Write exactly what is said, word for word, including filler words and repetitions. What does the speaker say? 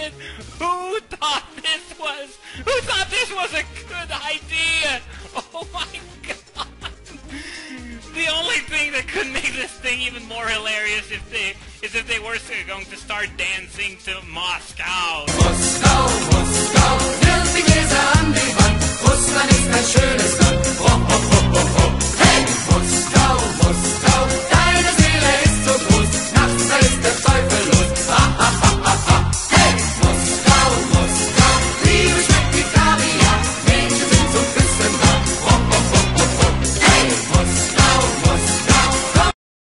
shit! Who thought this was... Who thought this was a good idea? Oh my god! The only thing that could make this thing even more hilarious if they is if they were going to start dancing to Moscow. Moskau, Moskau, hält die Gläser an die Wand. Russland ist